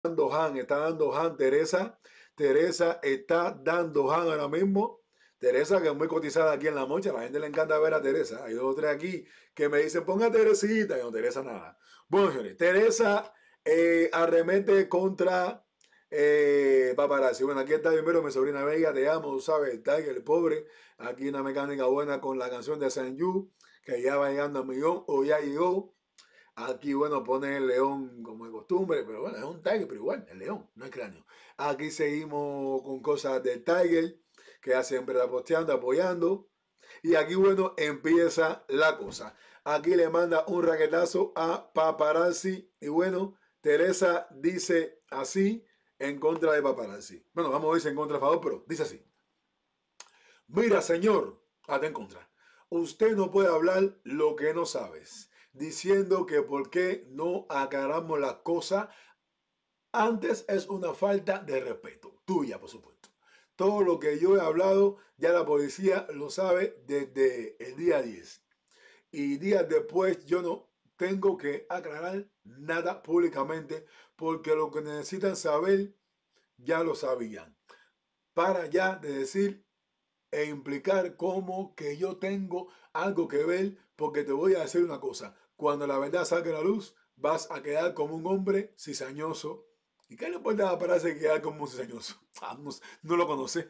dando Han, está dando Han, Teresa. Teresa está dando Han ahora mismo. Teresa, que es muy cotizada aquí en La Mocha, a la gente le encanta ver a Teresa. Hay dos o tres aquí que me dicen, ponga Teresita, y no, Teresa nada. Bueno, señores, Teresa arremete contra paparazzi. Bueno, aquí está primero mi sobrina Bella, te amo, tú sabes, Tiger, el pobre. Aquí una mecánica buena con la canción de Saint Yu, que ya va llegando a 1.000.000 o ya llegó. Aquí, bueno, pone el león como de costumbre, pero bueno, es un Tiger, pero igual, el león, no es cráneo. Aquí seguimos con cosas del Tiger, que ya siempre está posteando, apoyando. Y aquí, bueno, empieza la cosa. Aquí le manda un raquetazo a paparazzi. Y bueno, Teresa dice así en contra de paparazzi. Bueno, vamos a decir en contra, a favor, pero dice así. Mira, señor, hasta en contra. Usted no puede hablar lo que no sabes, diciendo que por qué no aclaramos las cosas antes es una falta de respeto, tuya, por supuesto. Todo lo que yo he hablado, ya la policía lo sabe desde el día 10. Y días después yo no tengo que aclarar nada públicamente porque lo que necesitan saber ya lo sabían. Para ya de decir e implicar como que yo tengo algo que ver, porque te voy a decir una cosa, cuando la verdad salga a la luz, vas a quedar como un hombre cizañoso. ¿Y qué le importa para hacer quedar como un cizañoso? Ah, no, no lo conoce.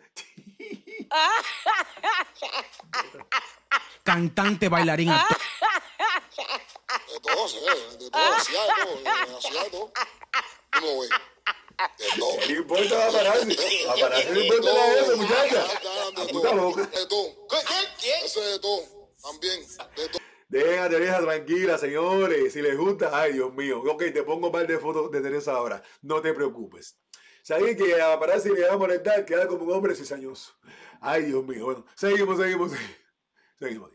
Cantante, bailarín, actor. De todo, señores, de todo, hacía de todo. ¿Cómo ves? De todo. ¿Qué le importa paparazzi? Paparazzi le importa nada de eso, muchacha. De Puta loca. todo. De todo. ¿Quién? Ese de todo. También. De todo. Deja a Teresa tranquila, señores. Si les gusta, ay, Dios mío. Ok, te pongo un par de fotos de Teresa ahora. No te preocupes. Sabes que a paparazzi le va a molestar, queda como un hombre cizañoso. Ay, Dios mío. Bueno, seguimos. Seguimos.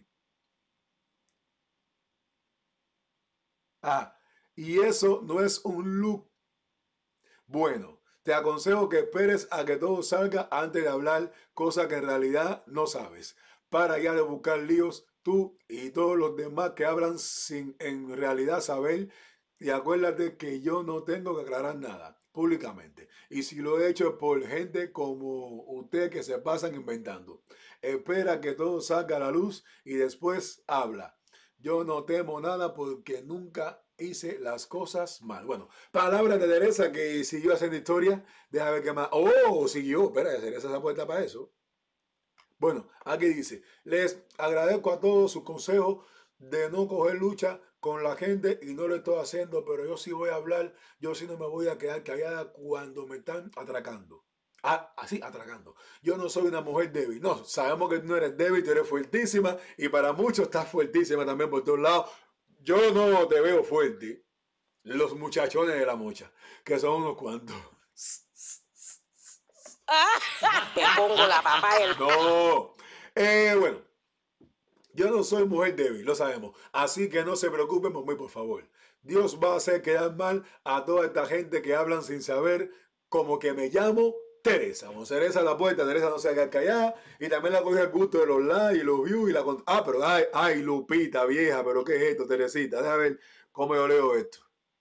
Ah, y eso no es un look. Bueno, te aconsejo que esperes a que todo salga antes de hablar cosas que en realidad no sabes. Para ya de buscar líos tú y todos los demás que hablan sin en realidad saber. Y acuérdate que yo no tengo que aclarar nada públicamente. Y si lo he hecho es por gente como usted que se pasan inventando. Espera que todo salga a la luz y después habla. Yo no temo nada porque nunca hice las cosas mal. Bueno, palabras de Teresa que siguió haciendo historia. Deja ver qué más. Oh, siguió. Espera, Teresa se puesta para eso. Bueno, aquí dice, les agradezco a todos sus consejos de no coger lucha con la gente y no lo estoy haciendo, pero yo sí voy a hablar, yo sí no me voy a quedar callada cuando me están atracando. Ah, así, atracando. Yo no soy una mujer débil. No, sabemos que tú no eres débil, tú eres fuertísima y para muchos estás fuertísima también por todos lados. Yo no te veo fuerte. Los muchachones de la mocha, que son unos cuantos. Te pongo la papá el... No. Bueno, yo no soy mujer débil, lo sabemos. Así que no se preocupen por mí, por favor. Dios va a hacer quedar mal a toda esta gente que hablan sin saber, como que me llamo Teresa. Vamos, Teresa la puerta, Teresa no se haga callada. Y también la coge el gusto de los likes y los views y la... Ah, pero ay, Lupita, vieja, pero ¿qué es esto, Teresita? Déjame ver cómo yo leo esto.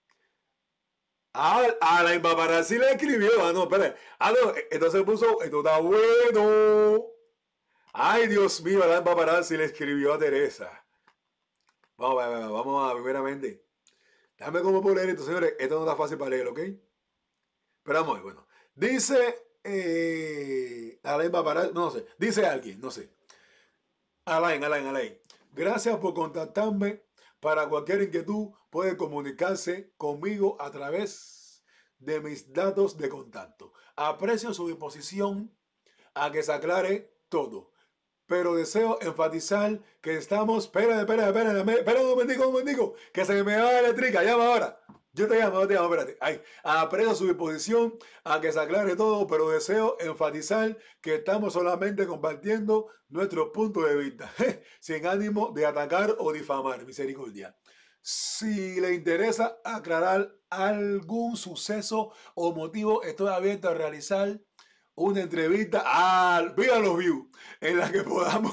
Ah, la paparazzi le escribió. Ah, no, espera. Ah, no, entonces puso, esto está bueno. Ay, Dios mío, la paparazzi le escribió a Teresa. Vamos a primeramente. Déjame cómo puedo leer esto, señores. Esto no está fácil para leer, ¿ok? Pero vamos a ver, bueno. Dice, Alain paparazzi, no sé. Dice alguien, no sé. Alain. Gracias por contactarme. Para cualquier inquietud puede comunicarse conmigo a través de mis datos de contacto. Aprecio su disposición a que se aclare todo. Pero deseo enfatizar que estamos... Espera un momentico, que se me va la eléctrica, llama ahora. Yo te llamo, espérate. Ay, aprecio su disposición a que se aclare todo, pero deseo enfatizar que estamos solamente compartiendo nuestros puntos de vista, sin ánimo de atacar o difamar, misericordia. Si le interesa aclarar algún suceso o motivo, estoy abierto a realizar una entrevista viva los views, en la que podamos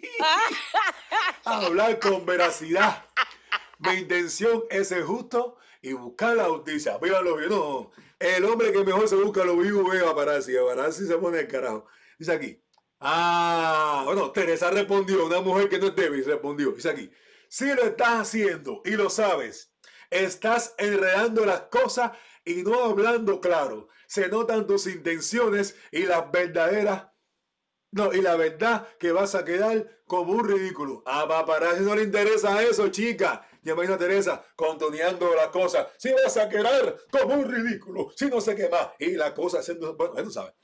hablar con veracidad. Mi intención es ser justo y buscar la justicia. Viva los views. No, El hombre que mejor se busca lo vivo es Paparazzi. Paparazzi se pone el carajo. Dice aquí. Bueno, Teresa respondió, una mujer que no es débil, respondió. Dice aquí. Si lo estás haciendo y lo sabes, estás enredando las cosas y no hablando claro. Se notan tus intenciones y las verdaderas. No, y la verdad que vas a quedar como un ridículo. A Paparazzi no le interesa eso, chica. Ya imagino a Teresa contoneando las cosas. Si vas a quedar como un ridículo, si no sé qué más. Y la cosa haciendo... Bueno, tú sabes.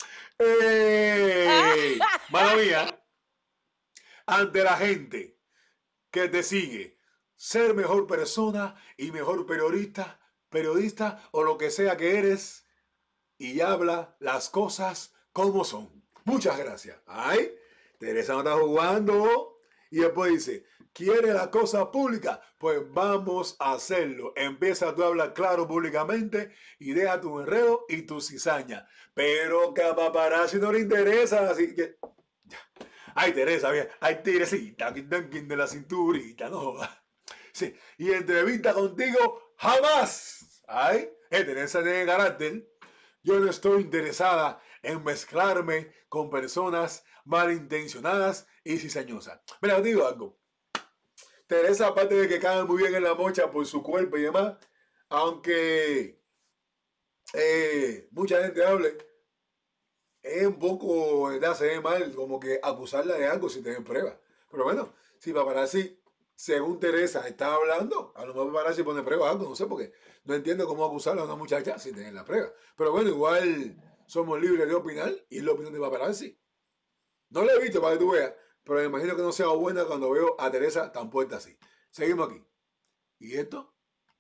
Mala mía. Ante la gente que te sigue, ser mejor persona y mejor periodista o lo que sea que eres y habla las cosas como son. Muchas gracias. Ay, Teresa no está jugando. Y después dice, ¿quiere la cosa pública? Pues vamos a hacerlo. Empieza tú a hablar claro públicamente y deja tu enredo y tu cizaña. Pero que a Paparazzi no le interesa, así que... Ay, Teresa, bien. Ay, Teresita, de la cinturita, no jodas. Sí, y entrevista contigo, jamás. Ay, Teresa tiene carácter. Yo no estoy interesada en mezclarme con personas malintencionadas y cizañosas. Mira, os digo algo. Teresa, aparte de que cae muy bien en la mocha por su cuerpo y demás, aunque mucha gente hable, es un poco de hacer mal como que acusarla de algo sin tener pruebas. Pero bueno, si Paparazzi, según Teresa, está hablando, a lo mejor Paparazzi pone pruebas algo, no sé, porque no entiendo cómo acusarla a una muchacha sin tener la prueba. Pero bueno, igual somos libres de opinar y es la opinión de Paparazzi. No la he visto para que tú veas, pero me imagino que no sea buena cuando veo a Teresa tan puesta así. Seguimos aquí. ¿Y esto?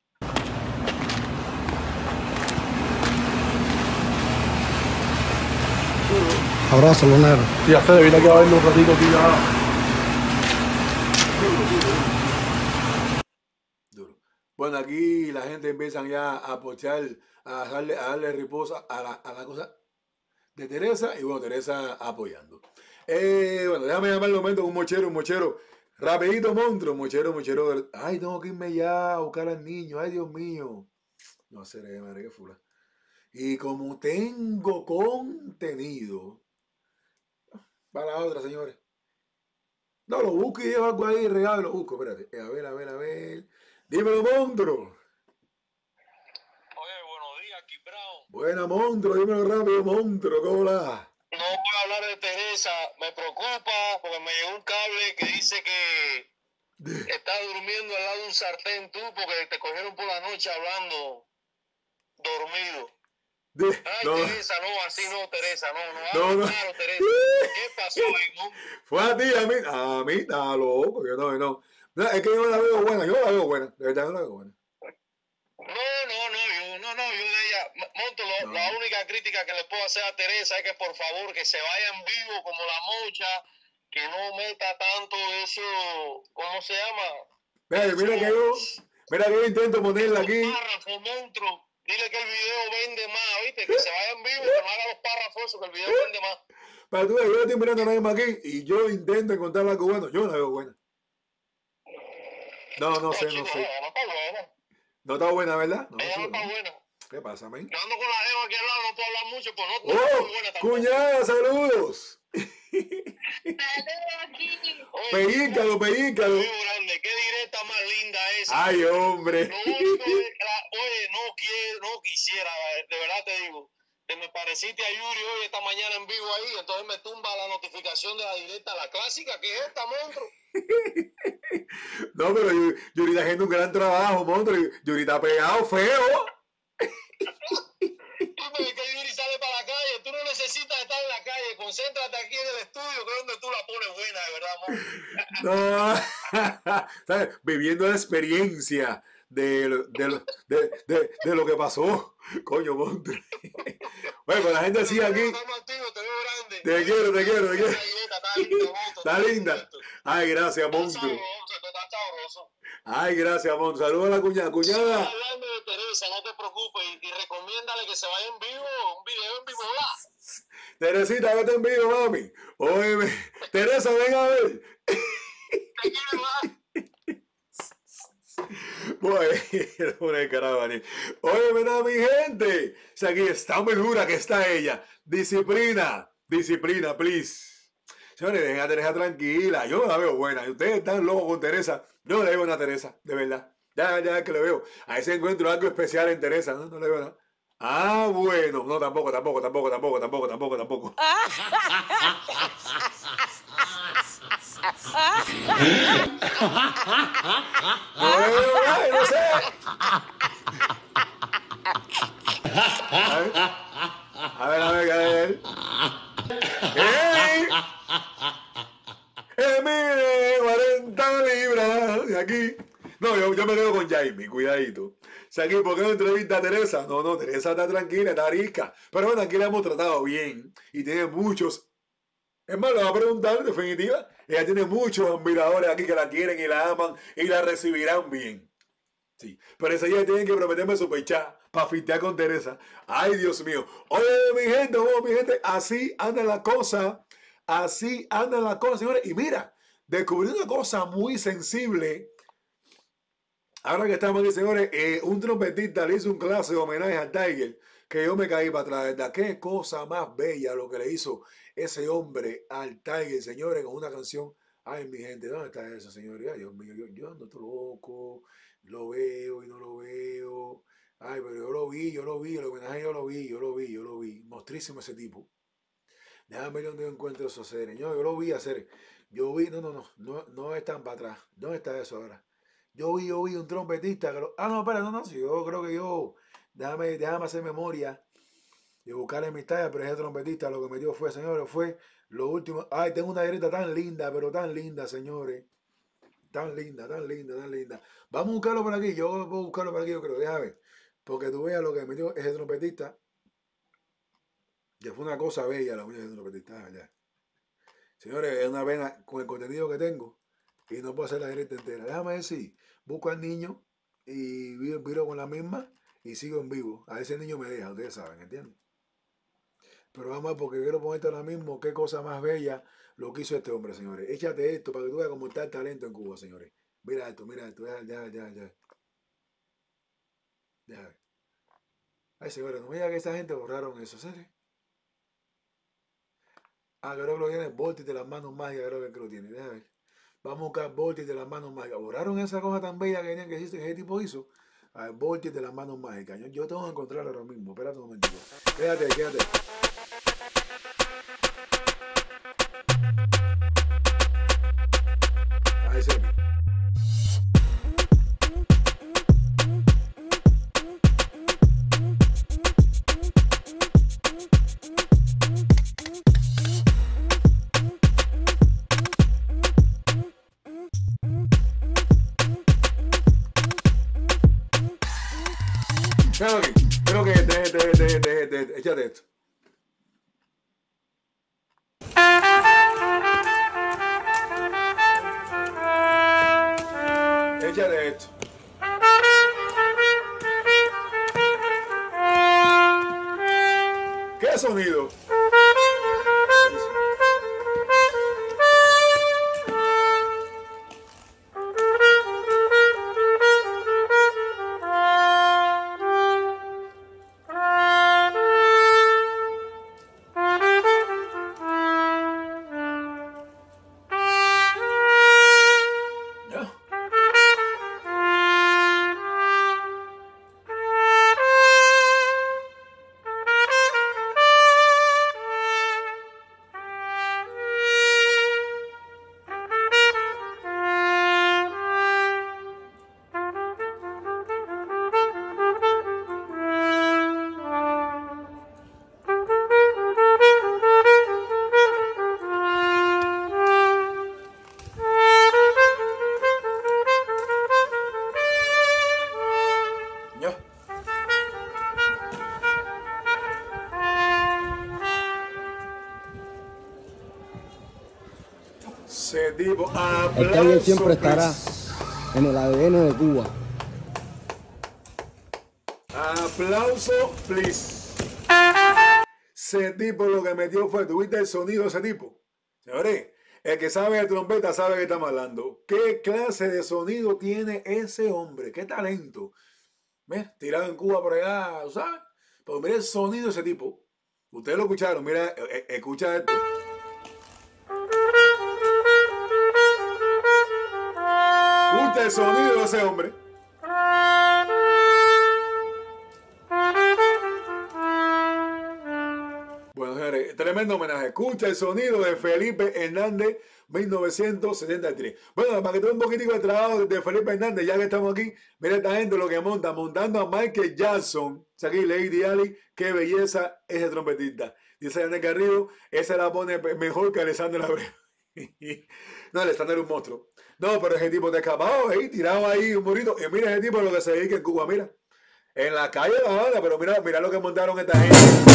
Abrazo, Lonero. Tía Fede, vine aquí a verlo un ratito aquí ya. Duro. Bueno, aquí la gente empieza ya a pochar, a darle riposa a la cosa de Teresa y bueno, Teresa apoyando. Bueno, déjame llamar el momento con un mochero. Rapidito, monstruo, mochero. Ay, tengo que irme ya a buscar al niño. Ay, Dios mío. No sé, madre, qué fula. Y como tengo contenido, para la otra, señores. No, lo busco y llevo algo ahí regalo y lo busco. Espérate. A ver. Dímelo, monstruo. Oye, buenos días, Kiprao. Buena, monstruo. Dímelo rápido, monstruo. ¿Cómo la? No voy a hablar de Teresa, me preocupa porque me llegó un cable que dice que estás durmiendo al lado de un sartén tú porque te cogieron por la noche hablando dormido. Ay, No. Teresa, no, así no, Teresa, no. Claro, Teresa. ¿Qué pasó ahí, no? Fue a ti, a mí, está loco, yo no. No, es que yo la veo buena, de verdad no la veo buena. Yo de ella, Monto, la única crítica que le puedo hacer a Teresa es que por favor que se vaya en vivo como la mocha, que no meta tanto eso, ¿cómo se llama? Mira que yo intento ponerla aquí. Párrafo, monstruo. Dile que el video vende más, ¿viste? Que se vaya en vivo, que no haga los párrafos, eso, que el video vende más. Pero tú ves, yo estoy mirando a nadie más aquí y yo intento encontrar algo bueno. Yo no la veo buena. No sé. No está buena. No está buena, ¿verdad? Ella no está buena. ¿Qué pasa, men? Yo ando con la jeva aquí al lado, no puedo hablar mucho, pues no está muy buena tampoco. ¡Cuñada, saludos! Pellícalo. Grande, qué directa más linda esa. Ay, hombre. Lo único es, oye, no quisiera, de verdad te digo, que me pareciste a Yuri hoy esta mañana en vivo ahí, entonces me tumba la notificación de la directa, la clásica, que es esta, monstruo. No, pero Yuri está haciendo un gran trabajo, monstruo. Yuri está pegado feo. Tú me ves que Yuri sale para la calle, tú no necesitas estar en la calle, concéntrate aquí en el estudio, que es donde tú la pones buena, de verdad, monstruo. No, ¿sabes? Viviendo la experiencia de lo que pasó. Coño, monstruo. Bueno, pues la gente sigue aquí. Te quiero. Está linda. Ay, gracias, monstruo. Ay, gracias, monstruo. Saludos a la cuñada. Hablando de Teresa, no te preocupes y recomiéndale que se vaya en vivo, un video en vivo, ¿verdad? Teresita, vete en vivo, mami. Óyeme, Teresa, ven a ver. Te quiero más. Bueno, una caramba, oye, mira, mi gente. Si aquí está muy dura que está ella. Disciplina, disciplina, please. Señores, dejen a Teresa tranquila. Yo la veo buena. Y ustedes están locos con Teresa. Yo no le veo una Teresa, de verdad. Ya que le veo. Ahí se encuentro algo especial en Teresa. No le veo nada. Ah, bueno. No, tampoco. No sé. A ver. ¡Ey! Mire, 40 libras de aquí. No, yo me quedo con Jaime, cuidadito. Aquí, ¿por qué no entrevista a Teresa? No, Teresa está tranquila, está rica. Pero bueno, aquí la hemos tratado bien. Y tiene muchos. Es más, lo va a preguntar, en definitiva. Ella tiene muchos admiradores aquí que la quieren y la aman y la recibirán bien. Sí, pero ese día tienen que prometerme superchat para fintear con Teresa. Ay, Dios mío. Oye, mi gente, así anda la cosa. Así anda la cosa, señores. Y mira, descubrí una cosa muy sensible. Ahora que estamos aquí, señores, un trompetista le hizo un clase de homenaje al Tiger, que yo me caí para atrás, ¿verdad? Qué cosa más bella lo que le hizo ese hombre al Tiger, señores, con una canción. Ay, mi gente, ¿dónde está eso, señores? Ay, Dios mío, yo ando todo loco, lo veo y no lo veo. Ay, pero yo lo vi, el homenaje yo lo vi. Mostrísimo ese tipo. Déjame ver dónde yo encuentro esos seres. Yo lo vi hacer. No están para atrás. ¿Dónde está eso ahora? Yo vi un trompetista que no, espera, no, si yo creo que déjame hacer memoria y buscar en mis tallas, pero ese trompetista lo que metió fue, señores, fue lo último. Ay, tengo una grieta tan linda, pero tan linda, señores. Tan linda. Vamos a buscarlo por aquí, yo voy a buscarlo por aquí, yo creo, déjame ver. Porque tú veas lo que metió ese trompetista. Que fue una cosa bella la uña de ese trompetista, ¿verdad? Señores, es una pena con el contenido que tengo. Y no puedo hacer la directa entera. Déjame ver si busco al niño y viro con la misma y sigo en vivo. A ese niño me deja, ustedes saben, ¿entienden? Pero vamos a ver, porque quiero ponerte ahora mismo qué cosa más bella lo que hizo este hombre, señores. Échate esto para que tú veas cómo está el talento en Cuba, señores. Mira esto. Ya. Ay, señores, no me diga que esa gente borraron eso, ¿sabes? Creo que lo tiene Volti de las manos mágicas, creo que lo tiene. Déjame ver. Vamos a buscar Volti de las manos mágicas. Borraron esa cosa tan bella que ese tipo hizo. A ver, Volti de las manos mágicas. Yo tengo que encontrarlo ahora mismo. Espérate un momentito. Quédate. Ahí se ve. Creo que échate esto. Échate esto. ¿Qué sonido? Ese tipo, el Tiger siempre estará en el ADN de Cuba. Aplauso, please. Ese tipo lo que metió fue, ¿tuviste el sonido de ese tipo? Señores, El que sabe de trompeta sabe que estamos hablando. ¿Qué clase de sonido tiene ese hombre? ¿Qué talento? ¿Ves? Tirado en Cuba por allá, ¿sabes? Pero mira el sonido de ese tipo. Ustedes lo escucharon, mira, escucha esto. Escucha el sonido de ese hombre. Bueno, señores, tremendo homenaje. Escucha el sonido de Felipe Hernández, 1973. Bueno, para que tenga un poquitico de trabajo de Felipe Hernández, ya que estamos aquí, mira esta gente lo que monta, montando a Michael Jackson. Aquí, Lady Ali, qué belleza ese trompetista. Dice Daniel Garrido, esa la pone mejor que Alessandro Abreu. No, Alessandro era un monstruo. No, pero ese tipo está escapado ahí, tirado ahí un burrito. Y mira ese tipo lo que se dedica en Cuba, mira. En la calle de La Habana, pero mira, mira lo que montaron esta gente.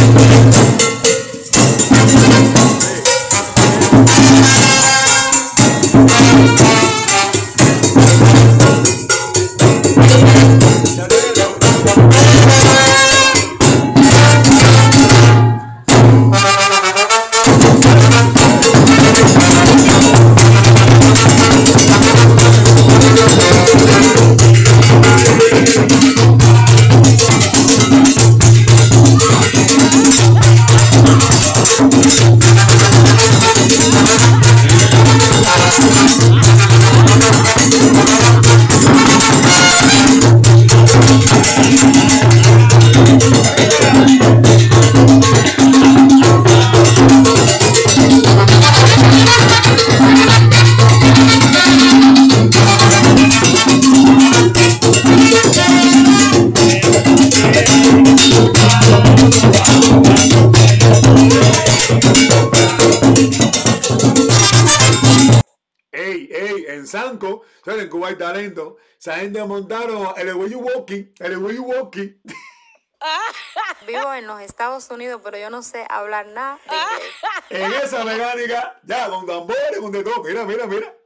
En Sanco, en Cuba hay talento. Esa gente montaron el way you walking, el way you walking. Vivo en los Estados Unidos, pero yo no sé hablar nada de inglés. En esa mecánica, ya con tambores, con de todo. Mira, mira, mira.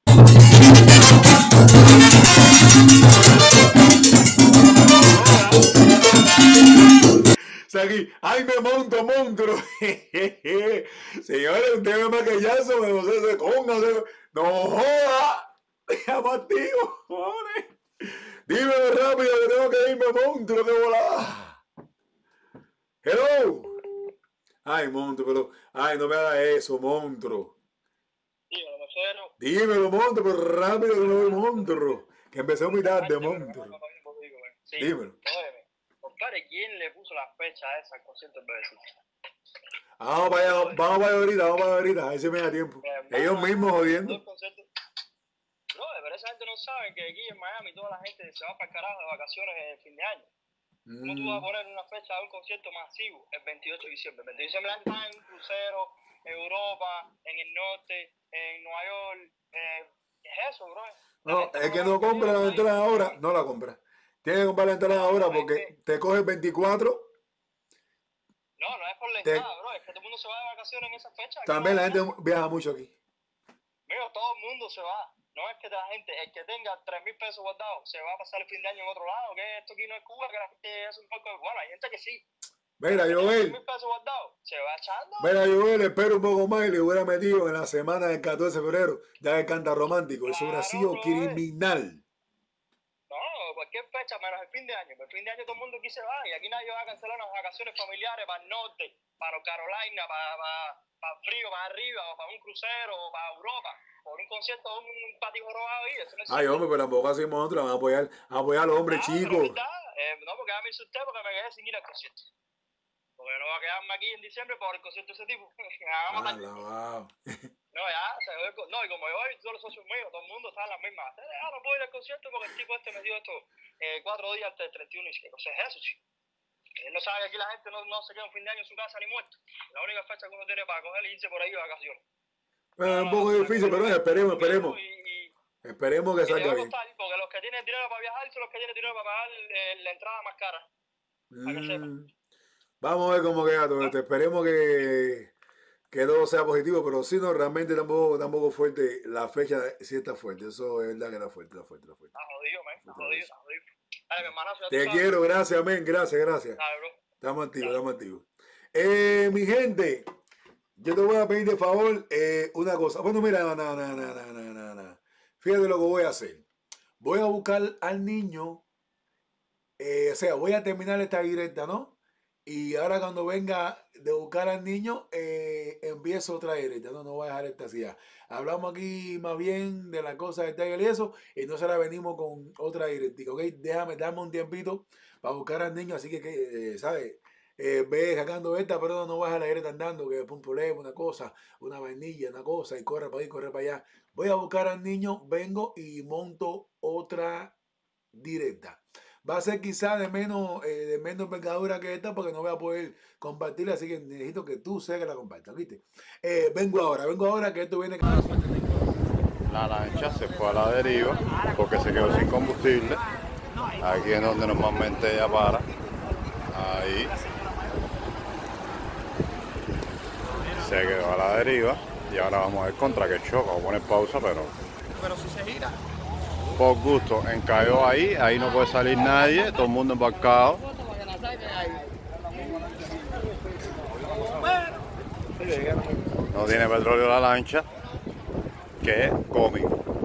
Aquí, ay, me monto, monstruo. Señores, usted me maquillazo, no sé, se conga, no joda. Déjame activo, joder. Dímelo rápido que tengo que irme, monstruo, que volada. Hello. Ay, monstruo, pero, ay, no me haga eso, monstruo. Dímelo, monstruo, pero rápido que no voy, monstruo. Que empecé muy tarde, monstruo. Dímelo. Compadre, ¿quién le puso la fecha a esa al concierto del Bebecito? Vamos para allá ahorita, a ver si me da tiempo. Ellos mismos jodiendo. No, pero esa gente no sabe que aquí en Miami toda la gente se va para el carajo de vacaciones en el fin de año. ¿Cómo tú vas a poner una fecha de un concierto masivo el 28 de diciembre? El 28 de diciembre la gente está en un crucero, en Europa, en el norte, en Nueva York. ¿Qué es eso, bro? No, el que no compra la entrada ahora, no la compra. Tiene que comprar la entrada ahora porque te coge el 24. No, no es por la entrada, bro. Es que todo el mundo se va de vacaciones en esa fecha. También la gente viaja mucho aquí. Mira, todo el mundo se va. No es que la gente, el que tenga 3,000 pesos guardados, se va a pasar el fin de año en otro lado. Que esto aquí no es Cuba, que la gente es un poco. Bueno, hay gente que sí. Mira, Joel. 3,000 pesos guardados, se va echando. Mira, Joel, espero un poco más y le hubiera metido en la semana del 14 de febrero, ya que canta romántico. Claro, eso hubiera sido criminal. No, cualquier fecha menos el fin de año. El fin de año todo el mundo aquí se va y aquí nadie va a cancelar las vacaciones familiares para el norte, para Carolina, para el frío, para arriba, o para un crucero, o para Europa, por un concierto de un patijo robado ahí. Eso no es. Ay, hombre, pero tampoco hacemos nosotros, vamos a apoyar a los hombres chicos. No, porque a mí usted porque me quedé sin ir al concierto. Porque no va a quedarme aquí en diciembre por el concierto de ese tipo. No, ya, no, y como yo voy, todos los socios míos, todo el mundo está en las mismas. No puedo ir al concierto porque el tipo este me dio esto 4 días antes del 31 y dice, ¿qué cosa es eso, chico? Él no sabe que aquí la gente no se queda un fin de año en su casa ni muerto. La única fecha que uno tiene para coger y irse por ahí de vacaciones. Bueno, un poco difícil, pero esperemos. Esperemos que salga bien. Porque los que tienen dinero para viajar son los que tienen dinero para pagar la entrada más cara. Para que sepan. Vamos a ver cómo queda todo esto. Esperemos que todo sea positivo, pero si no, realmente tampoco fuerte. La fecha sí está fuerte. Eso es verdad que era fuerte. Está jodido, man. Está jodido. Dale, mi hermanazo, te quiero, gracias, men. Gracias. Dale, bro. Estamos activos. Mi gente, Yo te voy a pedir de favor una cosa. Bueno, mira, no. Fíjate lo que voy a hacer. Voy a buscar al niño, o sea, voy a terminar esta directa, ¿no? Y ahora cuando venga de buscar al niño, empiezo otra directa. No voy a dejar esta así ya. Hablamos aquí más bien de la cosa del Tiger y eso, y no se la venimos con otra directa, ¿ok? Dame un tiempito para buscar al niño, así que ¿sabes? Ve sacando esta, pero no vas a la directa andando, que es un problema, una cosa, una vainilla, una cosa, y corre para ahí, corre para allá. Voy a buscar al niño, vengo y monto otra directa. Va a ser quizá de menos envergadura que esta porque no voy a poder compartirla, así que necesito que tú seas que la compartas, ¿viste? Vengo ahora que esto viene... La lancha se fue a la deriva porque se quedó sin combustible. Aquí es donde normalmente ella para. Ahí. Se quedó a la deriva y ahora vamos a ver contra qué choca. Vamos a poner pausa, pero si se gira. Por gusto, encalló ahí no puede salir nadie, todo el mundo embarcado. No tiene petróleo la lancha, que es cómico.